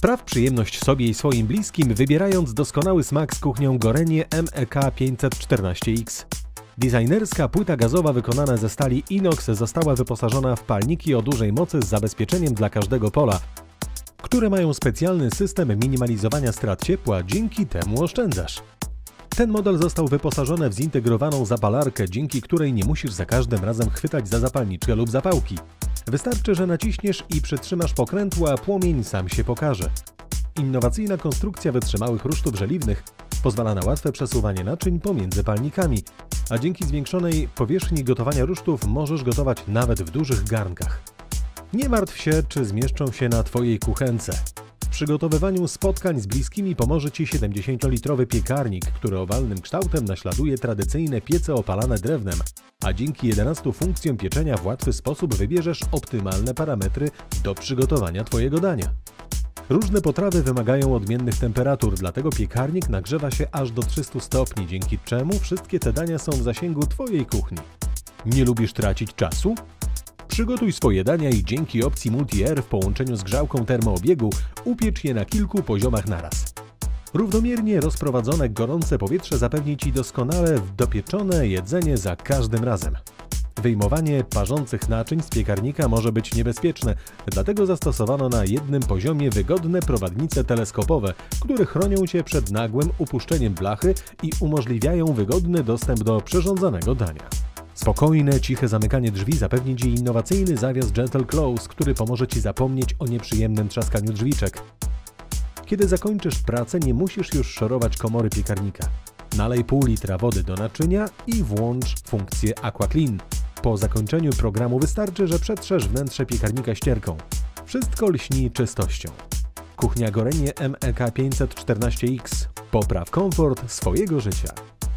Spraw przyjemność sobie i swoim bliskim, wybierając doskonały smak z kuchnią Gorenie MEK 514X. Designerska płyta gazowa wykonana ze stali inox została wyposażona w palniki o dużej mocy z zabezpieczeniem dla każdego pola, które mają specjalny system minimalizowania strat ciepła, dzięki temu oszczędzasz. Ten model został wyposażony w zintegrowaną zapalarkę, dzięki której nie musisz za każdym razem chwytać za zapalniczkę lub zapałki. Wystarczy, że naciśniesz i przytrzymasz pokrętło, a płomień sam się pokaże. Innowacyjna konstrukcja wytrzymałych rusztów żeliwnych pozwala na łatwe przesuwanie naczyń pomiędzy palnikami, a dzięki zwiększonej powierzchni gotowania rusztów możesz gotować nawet w dużych garnkach. Nie martw się, czy zmieszczą się na Twojej kuchence. W przygotowywaniu spotkań z bliskimi pomoże Ci 70-litrowy piekarnik, który owalnym kształtem naśladuje tradycyjne piece opalane drewnem, a dzięki 11 funkcjom pieczenia w łatwy sposób wybierzesz optymalne parametry do przygotowania Twojego dania. Różne potrawy wymagają odmiennych temperatur, dlatego piekarnik nagrzewa się aż do 300 stopni, dzięki czemu wszystkie te dania są w zasięgu Twojej kuchni. Nie lubisz tracić czasu? Przygotuj swoje dania i dzięki opcji Multi-Air w połączeniu z grzałką termoobiegu upiecz je na kilku poziomach naraz. Równomiernie rozprowadzone gorące powietrze zapewni Ci doskonale dopieczone jedzenie za każdym razem. Wyjmowanie parzących naczyń z piekarnika może być niebezpieczne, dlatego zastosowano na jednym poziomie wygodne prowadnice teleskopowe, które chronią Cię przed nagłym upuszczeniem blachy i umożliwiają wygodny dostęp do przyrządzanego dania. Spokojne, ciche zamykanie drzwi zapewni Ci innowacyjny zawias Gentle Close, który pomoże Ci zapomnieć o nieprzyjemnym trzaskaniu drzwiczek. Kiedy zakończysz pracę, nie musisz już szorować komory piekarnika. Nalej pół litra wody do naczynia i włącz funkcję AquaClean. Po zakończeniu programu wystarczy, że przetrzesz wnętrze piekarnika ścierką. Wszystko lśni czystością. Kuchnia Gorenie MEK 514X. Popraw komfort swojego życia.